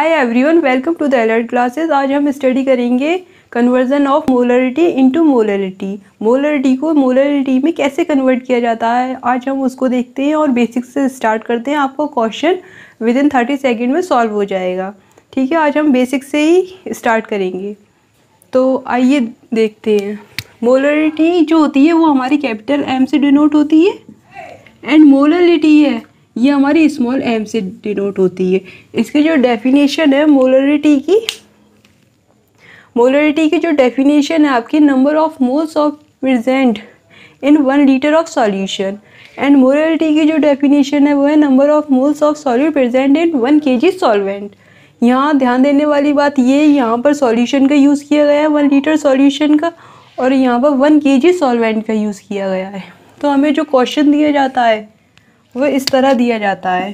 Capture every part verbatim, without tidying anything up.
Hi everyone, welcome to the alert classes. आज हम study करेंगे conversion of molarity into molarity. Molarity को molarity में कैसे कन्वर्ट किया जाता है, आज हम उसको देखते हैं और बेसिक्स से स्टार्ट करते हैं। आपको question within thirty second में सॉल्व हो जाएगा। ठीक है, आज हम बेसिक्स से ही स्टार्ट करेंगे। तो आइए देखते हैं। मोलरिटी जो होती है वो हमारी कैपिटल एम से डिनोट होती है एंड मोलरिटी है ये हमारी स्मॉल एम से डिनोट होती है। इसकी जो डेफिनेशन है मोलरिटी की मोलरिटी की जो डेफिनेशन है आपकी number of moles of present in one litre of solution and molarity की जो डेफिनेशन है वो है number of moles of solute present in one kg solvent. यहाँ ध्यान देने वाली बात ये, यहाँ पर सॉल्यूशन का यूज़ किया गया है वन लीटर सॉल्यूशन का, और यहाँ पर वन केजी सॉल्वेंट का यूज़ किया गया है। तो हमें जो क्वेश्चन दिया जाता है वो इस तरह दिया जाता है।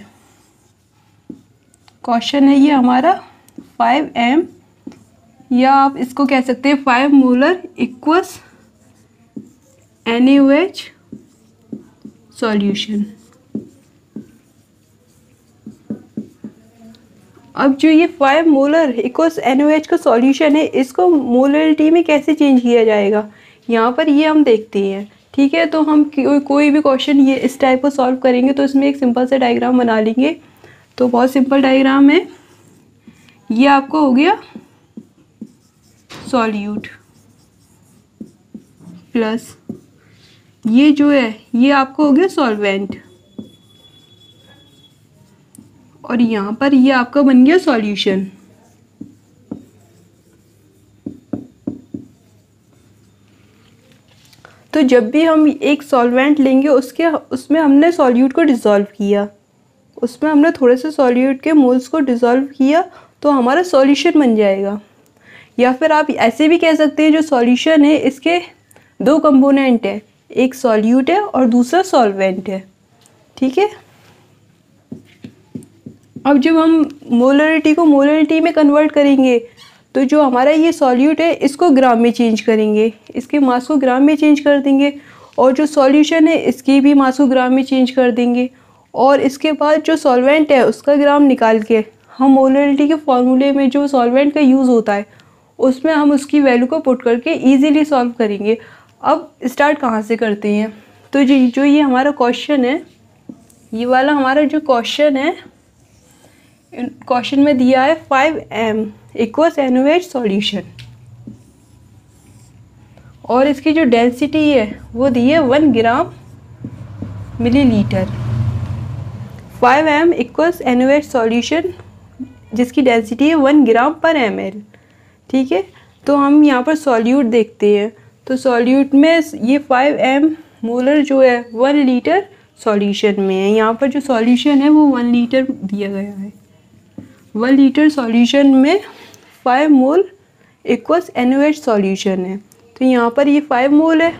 क्वेश्चन है ये हमारा फाइव एम, या आप इसको कह सकते हैं five molar equals N A O H solution. अब जो ये five molar equals N O H का सॉल्यूशन है, इसको मोलरिटी में कैसे चेंज किया जाएगा यहाँ पर ये हम देखते हैं। ठीक है, तो हम को, कोई भी क्वेश्चन ये इस टाइप को सॉल्व करेंगे तो इसमें एक सिंपल सा डायग्राम बना लेंगे। तो बहुत सिंपल डायग्राम है ये। आपको हो गया सॉल्यूट प्लस ये जो है ये आपको हो गया सॉल्वेंट, और यहाँ पर ये आपका बन गया सॉल्यूशन। तो जब भी हम एक सॉल्वेंट लेंगे उसके उसमें हमने सॉल्यूट को डिज़ोल्व किया, उसमें हमने थोड़े से सॉल्यूट के मोल्स को डिज़ोल्व किया तो हमारा सॉल्यूशन बन जाएगा। या फिर आप ऐसे भी कह सकते हैं जो सॉल्यूशन है इसके दो कंपोनेंट है, एक सॉल्यूट है और दूसरा सॉल्वेंट है। ठीक है, अब जब हम मोलरिटी को मोलरिटी में कन्वर्ट करेंगे तो जो हमारा ये सॉल्यूट है इसको ग्राम में चेंज करेंगे, इसके मास को ग्राम में चेंज कर देंगे, और जो सॉल्यूशन है इसकी भी मास को ग्राम में चेंज कर देंगे, और इसके बाद जो सॉल्वेंट है उसका ग्राम निकाल के हम मोलरिटी के फॉर्मूले में जो सॉल्वेंट का यूज़ होता है उसमें हम उसकी वैल्यू को पुट करके ईजीली सॉल्व करेंगे। अब स्टार्ट कहाँ से करते हैं, तो जी जो ये हमारा क्वेश्चन है, ये वाला हमारा जो क्वेश्चन है, क्वेश्चन में दिया है five M equals N O H solution, और इसकी जो डेंसिटी है वो दी है one gram millilitre. Five M equals N O H solution जिसकी डेंसिटी है वन ग्राम पर एम एल। ठीक है, तो हम यहाँ पर सॉल्यूट देखते हैं। तो सॉल्यूट में ये फाइव एम मोलर जो है वन लीटर सॉल्यूशन में है। यहाँ पर जो सॉल्यूशन है वो वन लीटर दिया गया है। वन लीटर सॉल्यूशन में five mole equals N O H solution है। तो यहाँ पर ये फाइव मोल है,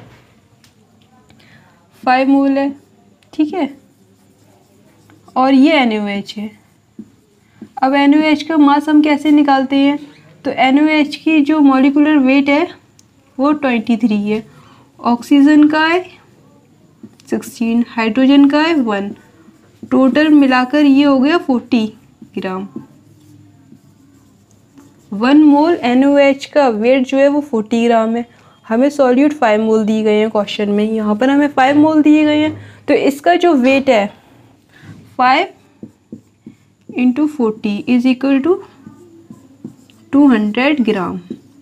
फाइव मोल है। ठीक है, और ये एन ओ एच है। अब एन ओ एच का मास हम कैसे निकालते हैं, तो एन ओ एच की जो मॉलिक्यूलर वेट है वो ट्वेंटी थ्री है, ऑक्सीजन का है सिक्सटीन, हाइड्रोजन का है वन, टोटल मिलाकर ये हो गया forty gram. One mole N O H का वेट जो है वो फोर्टी ग्राम है। हमें सॉल्यूट फाइव मोल दिए गए हैं क्वेश्चन में, यहाँ पर हमें फाइव मोल दिए गए हैं। तो इसका जो वेट है five into forty is equal to two hundred gram.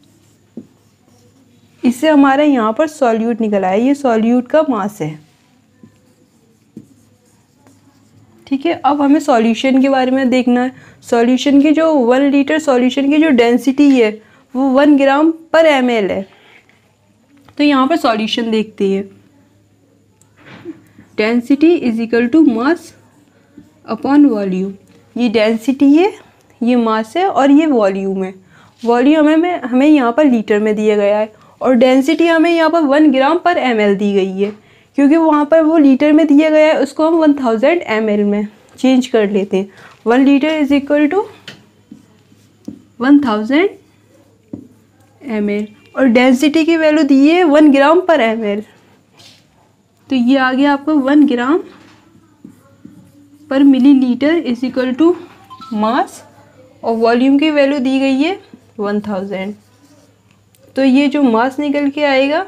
इससे हमारा यहाँ पर सॉल्यूट निकला है, ये सॉल्यूट का मास है। ठीक है, अब हमें सॉल्यूशन के बारे में देखना है। सॉल्यूशन की जो वन लीटर सॉल्यूशन की जो डेंसिटी है वो वन ग्राम पर एम एल है। तो यहाँ पर सॉल्यूशन देखते हैं। Density is equal to mass upon volume. ये डेंसिटी है, ये मास है, और ये वॉल्यूम है। वॉल्यूम हमें हमें यहाँ पर लीटर में दिया गया है, और डेंसिटी हमें यहाँ पर वन ग्राम पर एम एल दी गई है। क्योंकि वहाँ पर वो लीटर में दिया गया है उसको हम वन थाउजेंड एम एल में चेंज कर लेते हैं। One litre is equal to one thousand M L, और डेंसिटी की वैल्यू दी है वन ग्राम पर एम एल। तो ये आ गया आपको one gram per millilitre is equal to mass और वॉल्यूम की वैल्यू दी गई है वन थाउजेंड। तो ये जो मास निकल के आएगा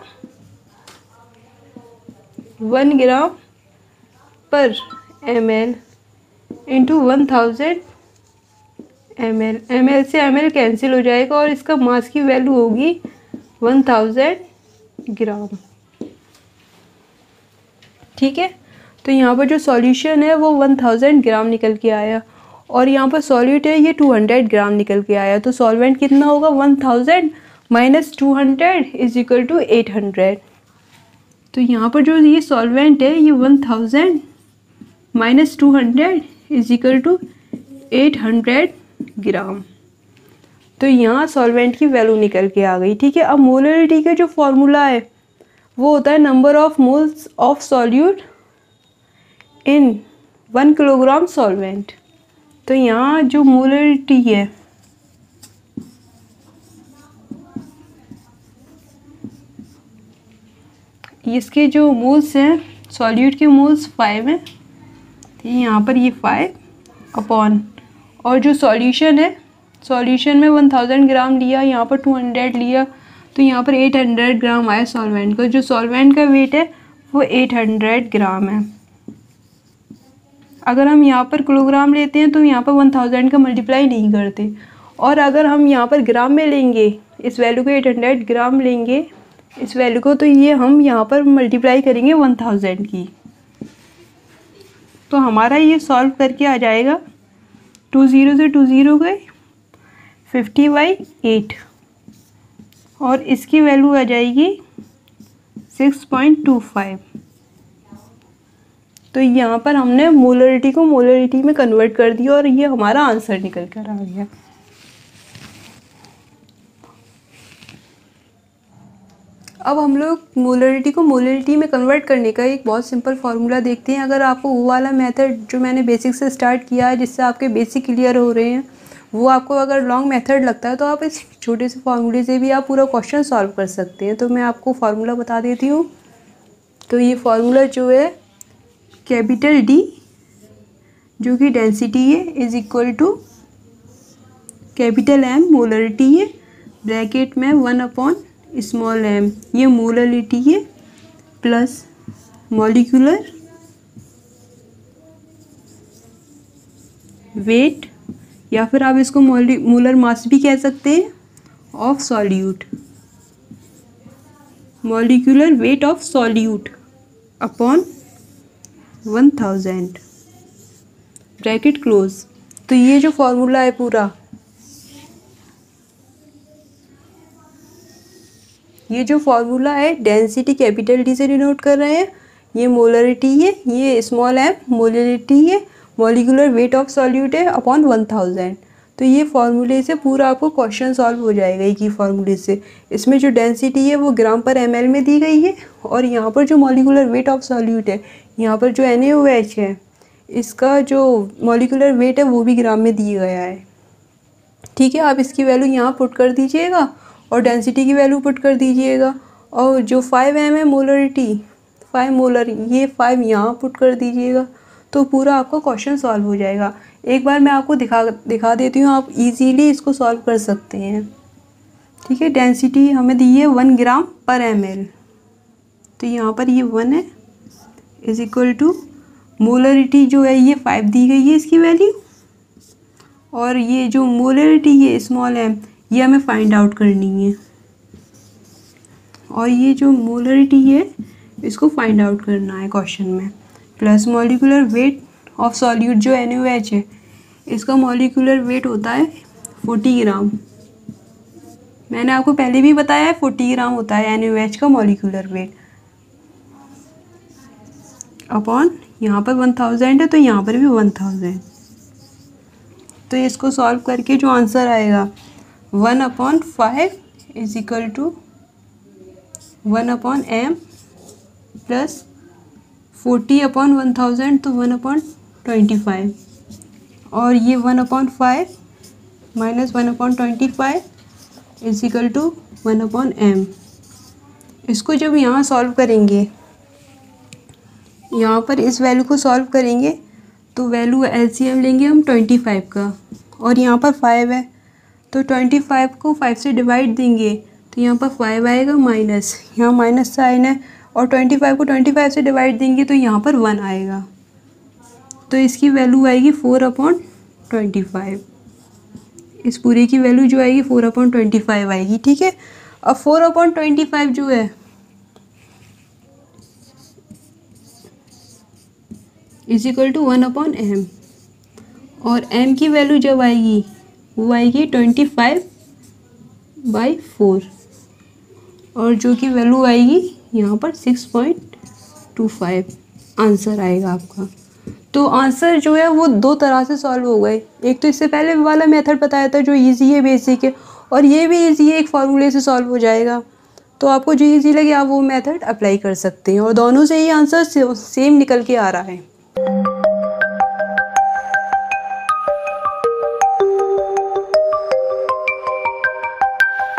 वन ग्राम पर M L into one thousand M L. M L से एम एल कैंसिल हो जाएगा और इसका मास की वैल्यू होगी वन थाउजेंड ग्राम। ठीक है, तो यहाँ पर जो सॉल्यूशन है वो वन थाउजेंड ग्राम निकल के आया और यहाँ पर सॉल्यूट है ये टू हंड्रेड ग्राम निकल के आया। तो सॉल्वेंट कितना होगा, one thousand minus two hundred is equal to eight hundred. तो यहाँ पर जो ये सॉल्वेंट है ये one thousand minus two hundred is equal to eight hundred gram. तो यहाँ सॉल्वेंट की वैल्यू निकल के आ गई। ठीक है, अब मोलरिटी का जो फॉर्मूला है वो होता है number of moles of solute in one kilogram solvent. तो यहाँ जो मोलरिटी है इसके जो मोल्स हैं सॉल्यूट के मोल्स फाइव हैं। तो यहाँ पर ये फाइव अपॉन और जो सॉल्यूशन है सॉल्यूशन में वन थाउजेंड ग्राम लिया, यहाँ पर टू हंड्रेड लिया, तो यहाँ पर एट हंड्रेड ग्राम आया सॉल्वेंट का। जो सॉल्वेंट का वेट है वो एट हंड्रेड ग्राम है। अगर हम यहाँ पर किलोग्राम लेते हैं तो यहाँ पर वन थाउजेंड का मल्टीप्लाई नहीं करते, और अगर हम यहाँ पर ग्राम में लेंगे इस वैल्यू को एट हंड्रेड ग्राम लेंगे इस वैल्यू को, तो ये हम यहाँ पर मल्टीप्लाई करेंगे वन थाउजेंड की। तो हमारा ये सॉल्व करके आ जाएगा टू ज़ीरो से टू ज़ीरो गए फिफ्टी बाई एट और इसकी वैल्यू आ जाएगी सिक्स पॉइंट टू फाइव। तो यहाँ पर हमने मोलरिटी को मोलरिटी में कन्वर्ट कर दिया और ये हमारा आंसर निकल कर आ गया। अब हम लोग मोलरिटी को मोलरिटी में कन्वर्ट करने का एक बहुत सिंपल फार्मूला देखते हैं। अगर आपको वो वाला मेथड जो मैंने बेसिक से स्टार्ट किया है जिससे आपके बेसिक क्लियर हो रहे हैं वो आपको अगर लॉन्ग मेथड लगता है तो आप इस छोटे से फार्मूले से भी आप पूरा क्वेश्चन सॉल्व कर सकते हैं। तो मैं आपको फार्मूला बता देती हूँ। तो ये फार्मूला जो है कैपिटल डी जो कि डेंसिटी है is equal to capital M molarity है ब्रैकेट में वन अपॉन स्मॉल एम ये मोलरिटी है प्लस मॉलिक्यूलर वेट या फिर आप इसको मोलर मास भी कह सकते हैं of solute, molecular weight of solute upon one thousand bracket close. तो ये जो फॉर्मूला है पूरा ये जो फॉर्मूला है डेंसिटी कैपिटल डी से डिनोट कर रहे हैं, ये मोलरिटी है, ये स्मॉल एम मोलरिटी है, मॉलिक्यूलर वेट ऑफ सॉल्यूट है अपॉन वन थाउजेंड। तो ये फार्मूले से पूरा आपको क्वेश्चन सॉल्व हो जाएगा एक ही फार्मूले से। इसमें जो डेंसिटी है वो ग्राम पर एम एल में दी गई है और यहाँ पर जो मॉलिक्यूलर वेट ऑफ सॉल्यूट है यहाँ पर जो एन ए ओ एच है इसका जो मॉलिक्यूलर वेट है वो भी ग्राम में दिया गया है। ठीक है, आप इसकी वैल्यू यहाँ पुट कर दीजिएगा और डेंसिटी की वैल्यू पुट कर दीजिएगा और जो फाइव एम है मोलरिटी फाइव मोलर ये फाइव यहाँ पुट कर दीजिएगा तो पूरा आपका क्वेश्चन सॉल्व हो जाएगा। एक बार मैं आपको दिखा दिखा देती हूँ, आप इजीली इसको सॉल्व कर सकते हैं। ठीक है, डेंसिटी हमें दी है वन ग्राम पर एम एल, तो यहाँ पर ये वन है इज इक्वल टू मोलरिटी जो है ये फाइव दी गई है इसकी वैल्यू, और ये जो मोलरिटी है स्मॉल एम ये हमें फाइंड आउट करनी है, और ये जो मोलरिटी है इसको फाइंड आउट करना है क्वेश्चन में, plus molecular weight of solute जो एन ओ एच है इसका मॉलिक्यूलर वेट होता है फोर्टी ग्राम। मैंने आपको पहले भी बताया है फोर्टी ग्राम होता है एन ओ एच का मॉलिक्यूलर वेट अपॉन यहाँ पर वन थाउजेंड है तो यहाँ पर भी वन थाउजेंड। तो इसको सॉल्व करके जो आंसर आएगा one upon five is equal to one upon M plus forty upon one thousand तो वन अपॉन ट्वेंटी फाइव, और ये one upon five minus one upon twenty five is equal to one upon M. इसको जब यहाँ solve करेंगे यहाँ पर इस वैल्यू को सॉल्व करेंगे तो वैल्यू एलसीएम लेंगे हम ट्वेंटी फाइव का और यहाँ पर फाइव है, तो ट्वेंटी फाइव को फाइव से डिवाइड देंगे तो यहाँ पर फाइव आएगा माइनस, यहाँ माइनस साइन है, और ट्वेंटी फाइव को ट्वेंटी फाइव से डिवाइड देंगे तो यहाँ पर वन आएगा, तो इसकी वैल्यू आएगी फोर अपॉन ट्वेंटी फाइव। इस पूरे की वैल्यू जो आएगी फोर अपॉन ट्वेंटी फाइव आएगी, ठीक है। अब फोर अपॉन ट्वेंटी फाइव जो है is equal to one upon M, और m की वैल्यू जब आएगी वो आएगी ट्वेंटी फाइव बाई फोर, और जो की वैल्यू आएगी यहाँ पर six point two five answer आएगा आपका। तो आंसर जो है वो दो तरह से सॉल्व हो गए। एक तो इससे पहले वाला मेथड बताया था जो इजी है, बेसिक है, और ये भी इजी है, एक फार्मूले से सॉल्व हो जाएगा। तो आपको जो इजी लगे आप वो मेथड अप्लाई कर सकते हैं, और दोनों से ही आंसर सेम निकल के आ रहा है।